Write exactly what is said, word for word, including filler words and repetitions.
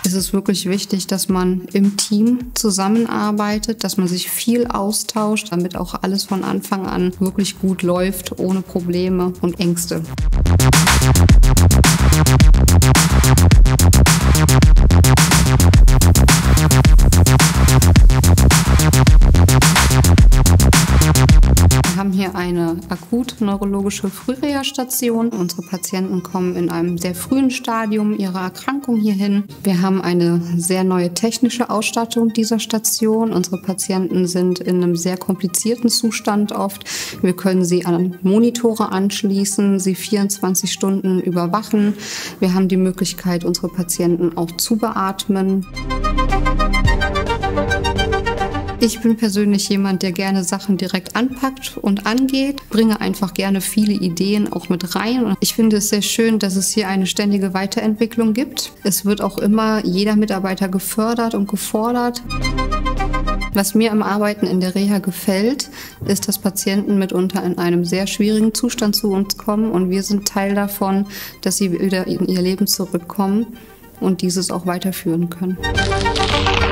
Es ist wirklich wichtig, dass man im Team zusammenarbeitet, dass man sich viel austauscht, damit auch alles von Anfang an wirklich gut läuft, ohne Probleme und Ängste. Wir haben hier eine akut-neurologische Frühreha-Station. Unsere Patienten kommen in einem sehr frühen Stadium ihrer Erkrankung hierhin. Wir haben eine sehr neue technische Ausstattung dieser Station. Unsere Patienten sind in einem sehr komplizierten Zustand oft. Wir können sie an Monitore anschließen, sie vierundzwanzig Stunden überwachen. Wir haben die Möglichkeit, unsere Patienten auch zu beatmen. Ich bin persönlich jemand, der gerne Sachen direkt anpackt und angeht, bringe einfach gerne viele Ideen auch mit rein. Und ich finde es sehr schön, dass es hier eine ständige Weiterentwicklung gibt. Es wird auch immer jeder Mitarbeiter gefördert und gefordert. Was mir am Arbeiten in der Reha gefällt, ist, dass Patienten mitunter in einem sehr schwierigen Zustand zu uns kommen und wir sind Teil davon, dass sie wieder in ihr Leben zurückkommen und dieses auch weiterführen können.